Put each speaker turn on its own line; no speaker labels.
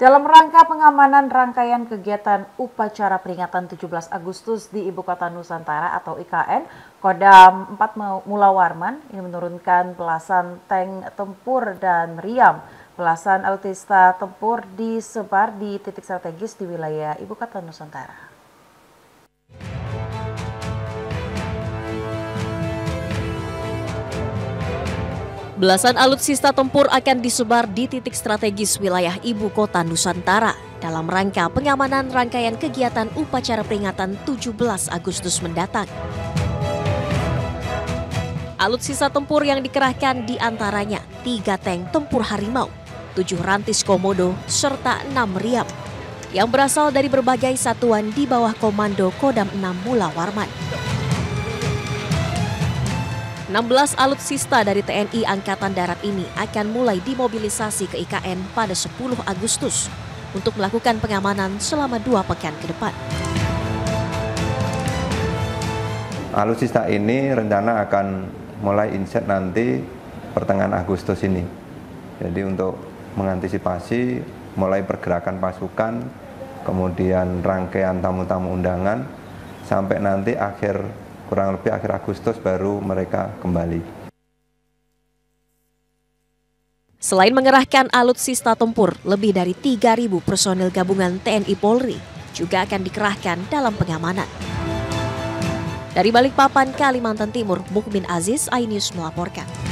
Dalam rangka pengamanan rangkaian kegiatan upacara peringatan 17 Agustus di Ibu Kota Nusantara atau IKN, Kodam 4 Mula Warman ini menurunkan belasan tank tempur dan meriam. Belasan alutsista tempur disebar di titik strategis di wilayah Ibu Kota Nusantara.
Belasan alutsista tempur akan disebar di titik strategis wilayah Ibu Kota Nusantara dalam rangka pengamanan rangkaian kegiatan upacara peringatan 17 Agustus mendatang. Alutsista tempur yang dikerahkan diantaranya 3 tank tempur Harimau, 7 rantis Komodo, serta 6 meriam yang berasal dari berbagai satuan di bawah komando Kodam 6 Mula Warman. 16 alutsista dari TNI Angkatan Darat ini akan mulai dimobilisasi ke IKN pada 10 Agustus untuk melakukan pengamanan selama 2 pekan ke depan.
Alutsista ini rencana akan mulai inset nanti pertengahan Agustus ini. Jadi untuk mengantisipasi mulai pergerakan pasukan, kemudian rangkaian tamu-tamu undangan, sampai nanti kurang lebih akhir Agustus baru mereka kembali.
Selain mengerahkan alutsista tempur, lebih dari 3.000 personil gabungan TNI Polri juga akan dikerahkan dalam pengamanan. Dari Balikpapan, Kalimantan Timur, Mukmin Aziz, iNews melaporkan.